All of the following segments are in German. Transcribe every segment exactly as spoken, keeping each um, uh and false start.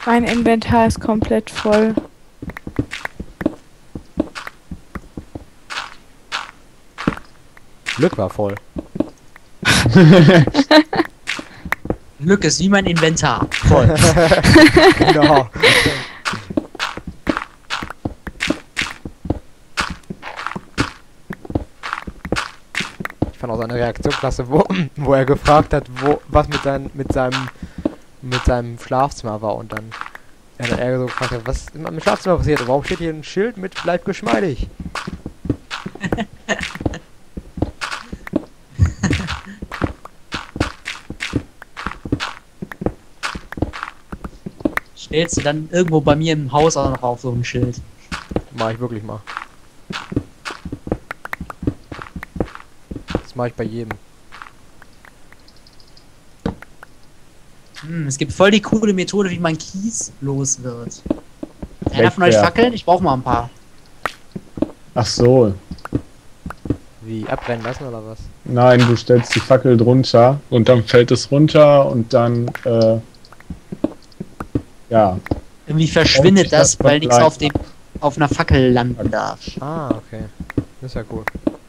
Mein Inventar ist komplett voll. Glück war voll. Glück ist wie mein Inventar. Voll. Genau. Ich fand auch seine Reaktion klasse, wo, wo er gefragt hat, wo was mit, sein, mit seinem mit seinem Schlafzimmer war und dann er dann er so gefragt hat, was ist im Schlafzimmer passiert und warum steht hier ein Schild mit bleib geschmeidig? Stellst du dann irgendwo bei mir im Haus auch noch auf so ein Schild? Mach ich wirklich mal. Das mache ich bei jedem. Hm, es gibt voll die coole Methode, wie man Kies los wird. Einer von Weg, euch ja. Fackeln? Ich brauche mal ein paar. Ach so. Wie abbrennen lassen oder was? Nein, du stellst die Fackel drunter und dann fällt es runter und dann, äh, ja. Irgendwie verschwindet Und ich das, lass weil nichts bleiben. auf dem auf einer Fackel landen darf. Ah, okay. Das ist ja cool.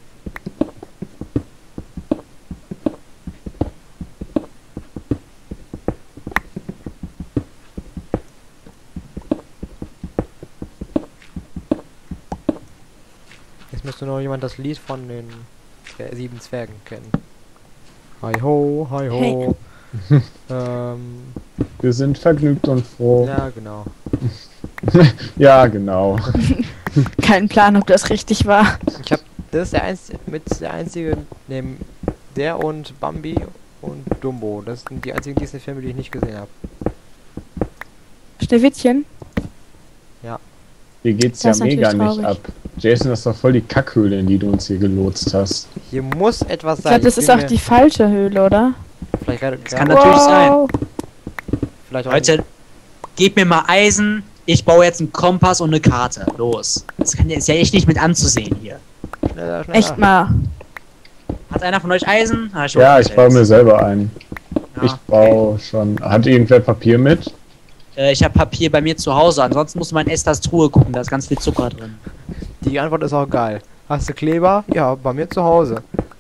Jetzt müsste noch jemand das Lied von den Zwer sieben Zwergen kennen. Hi ho, hi ho. ähm, Wir sind vergnügt und froh. ja, genau. Ja, genau. Kein Plan, ob das richtig war. Ich hab, das ist der einzige, mit der einzige, neben der und Bambi und Dumbo. Das sind die einzigen Disney-Filme, die ich nicht gesehen habe. Schneewittchen? Hier geht's Das ja ist mega natürlich nicht traurig. ab. Jason, das ist doch voll die Kackhöhle, in die du uns hier gelotst hast. Hier muss etwas Ich sein. glaube, das bin ist auch mir- die falsche Höhle, oder? Vielleicht gerade. Das kann natürlich sein. Vielleicht auch Leute, gebt mir mal Eisen. Ich baue jetzt einen Kompass und eine Karte. Los. Das kann, ist ja echt nicht mit anzusehen hier. schneller, schneller. Echt mal. Hat einer von euch Eisen? Ah, Ja, ich baue mir selber ein. Ja, Ich baue schon. Hat irgendwer Papier mit? Äh, ich habe Papier bei mir zu Hause. Ansonsten muss man in Esthers Truhe gucken. Da ist ganz viel Zucker drin. Die Antwort ist auch geil. Hast du Kleber? Ja, bei mir zu Hause.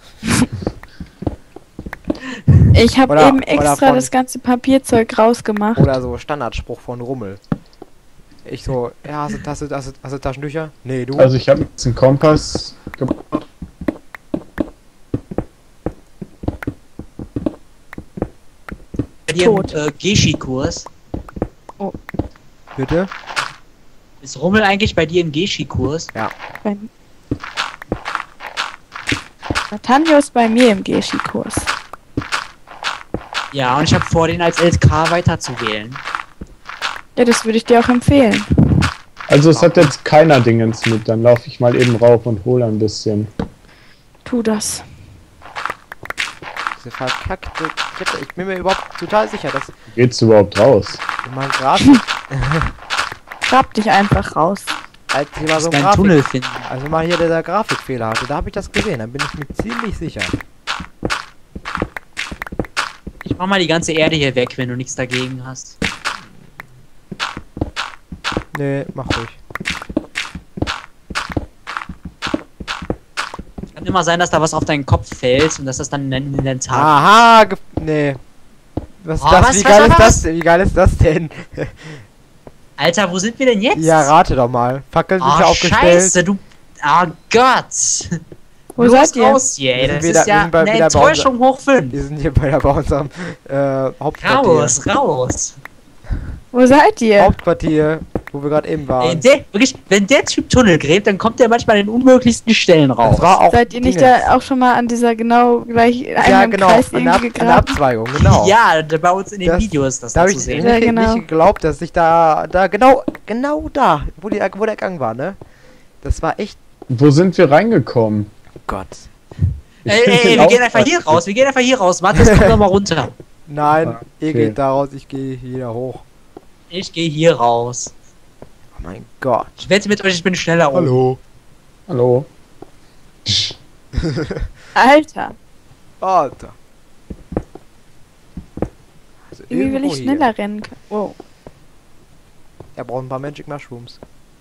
Ich habe Oder- eben oder extra von- das ganze Papierzeug rausgemacht. Oder so Standardspruch von Rummel. Ich so, ja, hast du, hast du, hast du, hast du Taschentücher? Nee, du? Also ich habe jetzt einen Kompass gebaut. Bei dir Tot. im äh, Geschi-Kurs. Bitte? Ist Rummel eigentlich bei dir im Geschi-Kurs? Wenn- Nathanael ist bei mir im Geschi-Kurs. Ja, und ich habe vor, den als L K weiterzuwählen. Ja, das würde ich dir auch empfehlen. Also es hat jetzt keiner Dingens mit. Dann laufe ich mal eben rauf und hole ein bisschen. Tu das. Diese verkackte Kette. Ich bin mir überhaupt total sicher, dass Geht's überhaupt raus? mein Grafik, Grab dich einfach raus. als hier mal so ein Dein Grafik, Tunnel finden. also mal hier der Grafikfehler hatte, da habe ich das gesehen, da bin ich mir ziemlich sicher. Ich mach mal die ganze Erde hier weg, wenn du nichts dagegen hast. Nee, mach ruhig. Kann immer sein, dass da was auf deinen Kopf fällt und dass das dann in den Tag. Aha, ge nee. Was ist Oh, das? was, Wie was, geil was, ist was? das denn? Wie geil ist das denn? Alter, wo sind wir denn jetzt? Ja, rate doch mal. Fackeln sind Oh, ja aufgestellt. Scheiße, du. Oh Gott. Wo Los seid ihr? raus hier, ey. Wir sind Das wieder- ist wir ja sind bei- eine wieder bei Enttäuschung hoch fünf. Wir sind hier bei, der, bei unserem äh, Hauptquartier. Raus, raus. Wo seid ihr? Hauptquartier, wo wir gerade eben Ey, waren. der, wirklich, wenn der Typ Tunnel gräbt, dann kommt der manchmal in den unmöglichsten Stellen raus. Das war auch Seid ihr nicht Dingens. da auch schon mal an dieser genau gleich Ja, einem genau, Kreis an der, Ab irgendwie an der gegraben? Abzweigung, genau. Ja, da- bei uns in den Das- Videos das Da da habe zu ich sehen. nicht, Ja, genau. nicht geglaubt, dass ich da, da genau, genau da, wo, die, wo der Gang war, ne? Das war echt, Wo sind wir reingekommen? oh Gott. Ich Ey, find ey, ey, den wir auch gehen einfach hier praktisch. raus, wir gehen einfach hier raus. Warte, jetzt kommt noch mal runter. Nein, Ah, ihr okay. geht da raus, ich gehe hier hoch. Ich gehe hier raus. Oh mein Gott. Ich wette mit euch, ich bin schneller oben. Hallo. Hallo. Alter, Alter. Also irgendwie will irgendwo ich hier. schneller rennen können. Wow. Er braucht ein paar Magic Mushrooms.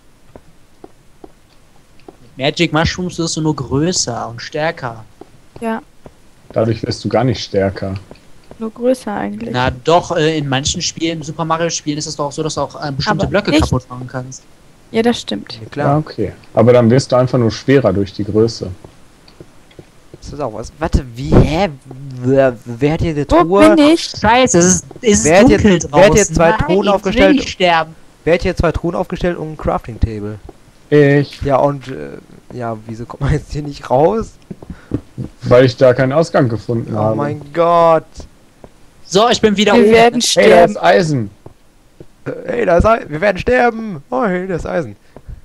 Magic Mushrooms wirst du nur größer und stärker. Ja, Dadurch wirst du gar nicht stärker. nur größer eigentlich. Na doch, äh, in manchen Spielen, Super Mario Spielen, ist es doch auch so, dass du auch äh, bestimmte Aber Blöcke nicht- kaputt machen kannst. Ja, das stimmt. Ja, Ja, klar. okay. Aber dann wirst du einfach nur schwerer durch die Größe. Das ist auch was. Warte, wie, hä? Wer, wer hat hier eine Wo Truhe? bin ich? Scheiße, es ist, es ist Wer hat dunkel jetzt- draußen. wer hat jetzt zwei Nein, Truhen ich aufgestellt? will nicht sterben. Wer hat hier zwei Truhen aufgestellt und ein Crafting Table? Ich, Ja, und, äh, ja, wieso kommt man jetzt hier nicht raus? weil ich da keinen Ausgang gefunden Oh habe. mein Gott. So, ich bin wieder Wir oben. werden Hey, da sterben. ist Eisen. Äh, Hey, da ist Eisen. Wir werden sterben. Oh, hey, da ist Eisen.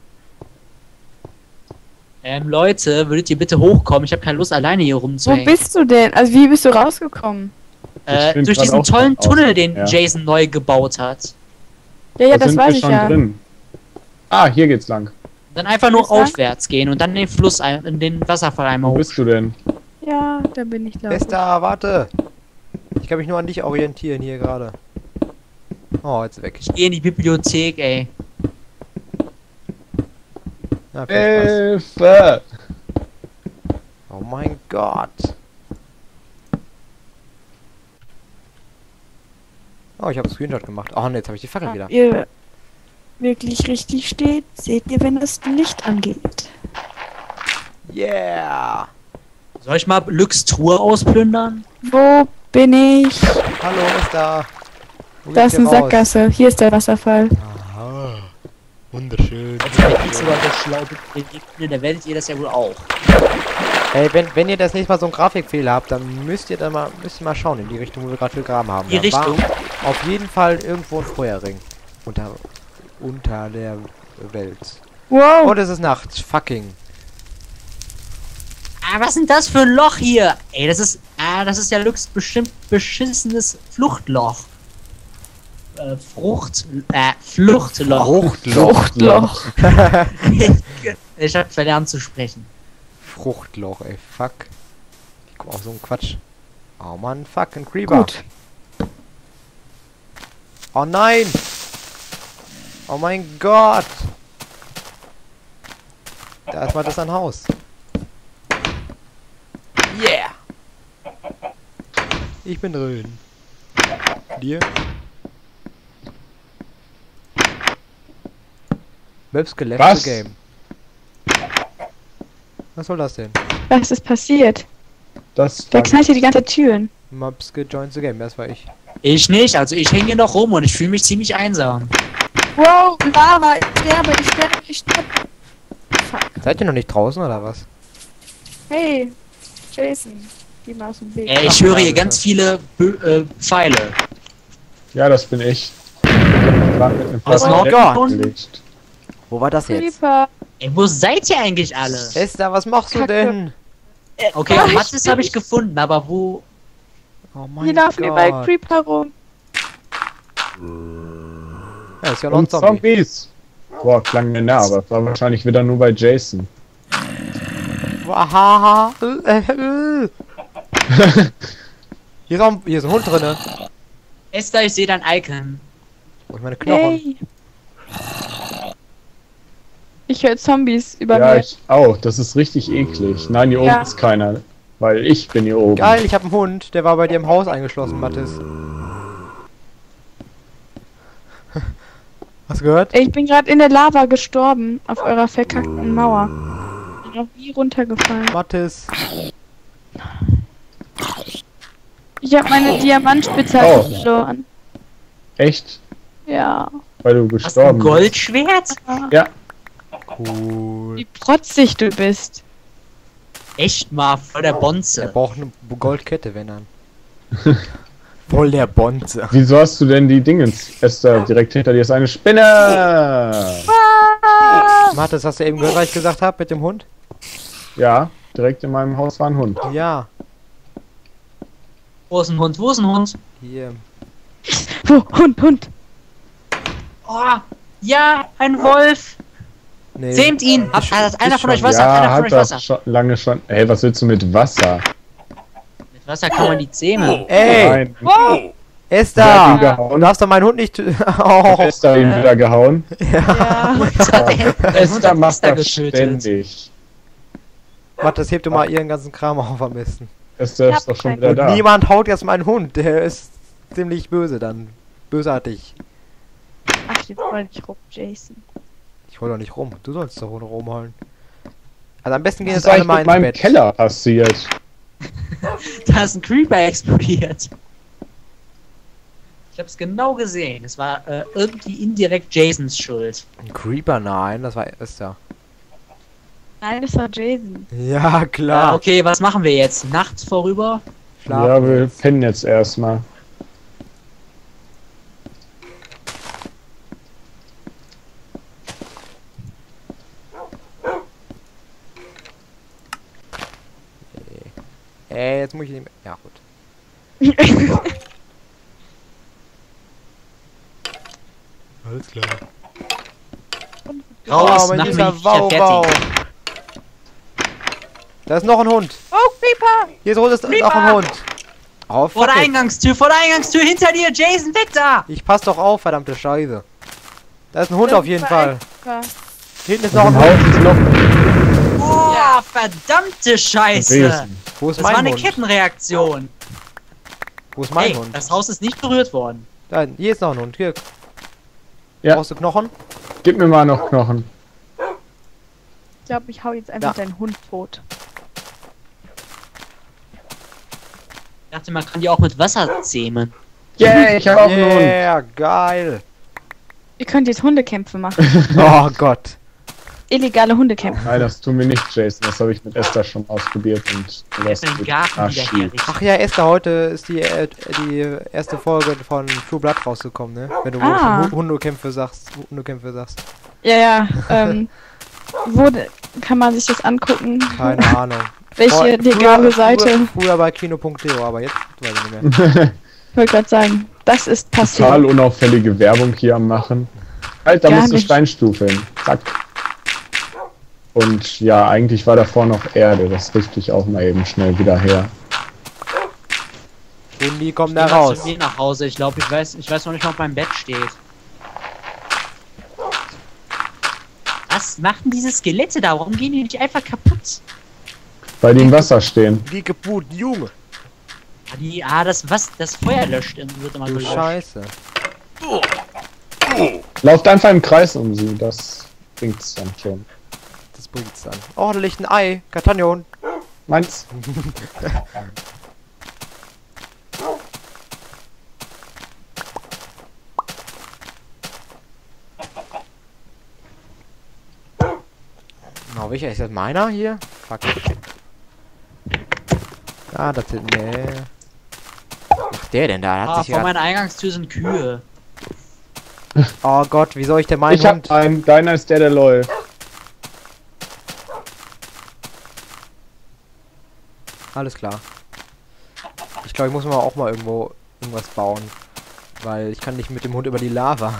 Ähm, Leute, würdet ihr bitte hochkommen? Ich habe keine Lust, alleine hier Wo rumzuhängen. bist du denn? Also wie bist du rausgekommen? Ich Äh, bin durch grad diesen auch tollen draußen, Tunnel, den ja. Jason neu gebaut hat. Ja, ja, Da das sind weiß wir ich schon ja. drin. Ah, hier geht's lang. Dann einfach nur Ist das? aufwärts gehen und dann den Fluss, ein, in den Wasserfall einmal Wo hoch. bist du denn? Ja, da bin ich glaube ich. Bester, warte. Ich kann mich nur an dich orientieren hier gerade. Oh, jetzt weg. Ich gehe in die Bibliothek, ey. Ja, viel Spaß. Hilfe! Oh mein Gott. Oh, ich habe einen Screenshot gemacht. Oh, ne, jetzt habe ich die Fackel wieder. Ob ihr wirklich richtig steht, seht ihr, wenn das Licht angeht. Yeah. Soll ich mal Lux Truhe ausplündern? Wo bin ich? Hallo, ist da. Wo Da geht's ist eine hier raus? Sackgasse. Hier ist der Wasserfall. Aha. Wunderschön. Also wenn ich sogar so schlau bin, dann werdet ihr das ja wohl auch. Ey, wenn, wenn ihr das nächste Mal so einen Grafikfehler habt, dann müsst ihr dann mal, müsst ihr mal schauen in die Richtung, wo wir gerade gegraben haben. Die Da war Richtung? auf jeden Fall irgendwo ein Feuerring. Unter, unter der Welt. Wow. Und es ist Nacht. Fucking. Ah, was ist denn das für ein Loch hier? Ey, das ist. Ah, das ist ja Lux bestimmt beschissenes Fluchtloch. Äh, Frucht. Äh, Fluchtloch. Fruchtloch. Ich hab verlernt zu sprechen. Fruchtloch, ey, fuck. Ich guck auch so ein Quatsch. Oh Mann, fuck, ein Creeper. Gut. Oh nein! Oh mein Gott! Da ist mal das ein Haus. Yeah! Ich bin drin. Dir? Maps geleft Was? the game. Was soll das denn? Was ist passiert? Das Wer knallt hier die ganze Türen? Maps gejoined the game, das war ich. Ich nicht, also ich hänge hier noch rum und ich fühle mich ziemlich einsam. Wow, Lava, ich sterbe, ich sterbe, ich sterbe. Fuck. Seid ihr noch nicht draußen oder was? Hey, Jason, geh mal aus dem Weg. Äh, ich Ach, höre hier bitte. ganz viele Bö äh, Pfeile. Ja, das bin ich. Ich hab grad mit einem Was noch? Pergament Gott. gelegt. Wo war das jetzt? Creeper. Ey, wo seid ihr eigentlich alle? Esther, was machst du Kacke. denn? Okay, Ah, ich Mattes bin habe ich nicht- gefunden, aber wo? Oh mein Hier laufen überall Gott. Creeper rum. Ja, ist ja noch ein Und Zombie. Zombies. Boah, klang mir nah, aber das war wahrscheinlich wieder nur bei Jason. Wahaha. Äh, äh, äh. Hier ist, auch ein, hier ist ein Hund drinne. Esther, ich sehe dein Icon. Wo ich meine Knochen. Hey. Ich höre Zombies über Ja, mir. ich auch. Das ist richtig eklig. Nein, hier Ja. oben ist keiner. Weil ich bin hier oben. Geil, ich habe einen Hund. Der war bei dir im Haus eingeschlossen, Mathis. Hast du gehört? Ich bin gerade in der Lava gestorben, auf eurer verkackten Mauer. Bin noch nie runtergefallen. Mathis. Ich habe meine Diamantspitze Oh. verloren. Echt? Ja. Weil du Hast du ein gestorben bist. Goldschwert? Ja. Cool. Wie protzig du bist. Echt mal, voll der Er Bonze. braucht eine Goldkette, wenn dann. Voll der Bonze. Wieso hast du denn die Dingens? Esther, direkt hinter dir ist eine Spinne! Ah! Mathis, hast du eben gehört, was ich gesagt habe mit dem Hund? Ja, direkt in meinem Haus war ein Hund. Ja. Wo ist ein Hund? Wo ist ein Hund? Hier. Wo? Hund, Hund. Oh, ja, ein Wolf. Nee. Zähmt ihn. Hat, Ist- hat einer ist von euch schon- Wasser? Ja, hat einer von hat euch das Wasser? schon lange schon. Ey, was willst du mit Wasser? Mit Wasser kann man die zähmen. Ey! Nein. Wow. Wer Esther! hat ihn Du gehauen? darfst doch meinen Hund nicht... tö- Hat oh. Esther ihn wieder gehauen? Ja. Esther macht Esther das getötet. ständig. Matthias, heb du mal ihren ganzen Kram auf am besten. Esther Ich ist hab doch schon keinen. wieder Und da. niemand haut jetzt meinen Hund. Der ist ziemlich böse dann. Bösartig. Ach, jetzt wollte ich rum, Jason. Ich hol doch nicht rum. Du sollst doch rumholen. Also am besten gehen Was jetzt ist alle eigentlich mal mit ins meinem Bett. Keller passiert? Da ist ein Creeper explodiert. Ich hab's genau gesehen. Es war äh, irgendwie indirekt Jasons Schuld. Ein Creeper? Nein, das war Esther. Nein, das war Jason. Ja, Äh, klar. okay, was machen wir jetzt? Nacht vorüber? Schlafen Ja, wir jetzt. pennen jetzt erstmal. Ey, jetzt muss ich nicht mehr... Ja, gut. Alles klar. Raus, oh, mein mach mich süßer nicht Wow, wow. fertig. Da ist noch ein Hund. Oh, Creeper! Hier ist ist noch Creeper! ein Hund. Oh, Vor fuck der it. Eingangstür, vor der Eingangstür, hinter dir, Jason, weg da! Ich pass doch auf, verdammte Scheiße. Da ist ein Hund auf jeden Fall. Creeper. Hinten ist noch Im ein Haus Hund. ist noch Oh, Ja. verdammte Scheiße! gewesen. Wo ist Das mein war eine Hund? Kettenreaktion. Wo ist mein Ey, Hund? das Haus ist nicht berührt worden. Da, hier ist noch ein Hund. Hier. Ja. Brauchst du Knochen? Gib mir mal noch Knochen. Ich glaube, ich hau jetzt einfach Ja. deinen Hund tot. Ich dachte, man kann die auch mit Wasser zähmen. Yeah, ich habe auch einen Hund. Yeah, geil. Ihr könnt jetzt Hundekämpfe machen. Oh Gott. Illegale Hundekämpfe. Nein, das tun wir nicht, Jason. Das habe ich mit Esther schon ausprobiert und das Den wird Garten wieder arschief. herrichten. Ach ja, Esther, heute ist die, äh, die erste Folge von True Blood rausgekommen, ne? Wenn du Ah. Hu- Hundekämpfe sagst. Hundekämpfe sagst. Ja, ja. Ähm, wo de- kann man sich das angucken? Keine Ahnung. Welche Früher- legale früher, Seite? Früher, früher bei kino punkt de, aber jetzt weiß ich nicht mehr. Ich wollte gerade sagen, das ist Total passiert. unauffällige Werbung hier am machen. Halt, da Gar musst du nicht. Steinstufe hin. Zack. Und ja, eigentlich war davor noch Erde. Das richte ich auch mal eben schnell wieder her. Hundi kommt Ich da geh mal raus. zu mir nach Hause. Ich glaube, ich weiß, ich weiß noch nicht mal, ob mein Bett steht. Was machen diese Skelette da? Warum gehen die nicht einfach kaputt? Weil die im Wasser stehen. Wie geput, Junge. Ah, die, ah das, was, das Feuer löscht, wird immer Du gelöscht. Scheiße. Lauft einfach im Kreis um sie. Das bringt's dann schon. Das bringt's dann. Oh, da liegt ein Ei. Katanion. Meins? Na, welcher ist das? Meiner hier? Fuck. Ah, das ist. Nee. Was macht der denn da? Der hat Ah, sich vor grad- meiner Eingangstür sind Kühe. Oh Gott, wie soll ich denn meinen Ich hab Hund. einen. Deiner ist der, der läuft. Alles klar. Ich glaube, ich muss mal auch mal irgendwo irgendwas bauen. Weil ich kann nicht mit dem Hund über die Lava.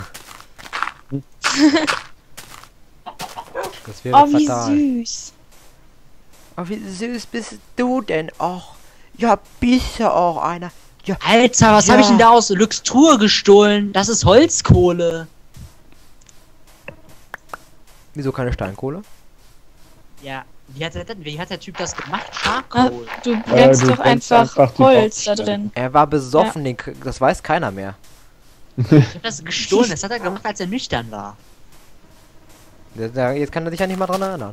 Das wäre Oh, wie fatal. süß. Oh, wie süß bist du denn? Och, ja, bist du auch einer. Ja, Alter, was Ja. habe ich denn da aus Luxtur gestohlen? Das ist Holzkohle. wieso keine Steinkohle? Ja, wie hat der, denn- wie hat der Typ das gemacht? Ah, Charcoal. du brennst du doch brennst einfach, einfach die Holz da Baustelle. drin. Er war besoffen, den, k- das weiß keiner mehr. Ich hab das gestohlen, das hat er gemacht, als er nüchtern war. Der- der- Jetzt kann er sich ja nicht mal dran erinnern.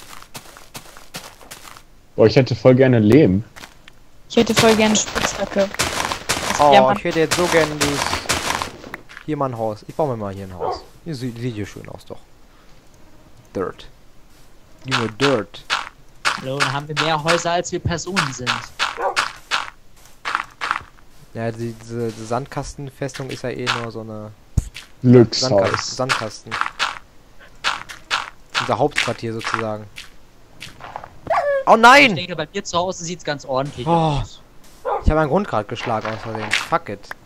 Boah, ich hätte voll gerne Lehm. Ich hätte voll gerne Spitzhacke. Oh, Ja, Mann. ich hätte jetzt so gerne dieses... Hier mal ein Haus. Ich baue mir mal hier ein Haus. Hier sieht, sieht hier schön aus, doch. Dirt. Junge, Dirt. Hallo, dann haben wir mehr Häuser, als wir Personen sind. Ja, die, diese, diese Sandkastenfestung ist ja eh nur so eine... Sandkasten. Glückshaus. Sandkasten. Unser Hauptquartier sozusagen. Oh Ich nein! denke, bei mir zu Hause sieht's ganz ordentlich Oh. aus. Ich habe einen Grund gerade geschlagen aus Versehen. Fuck it.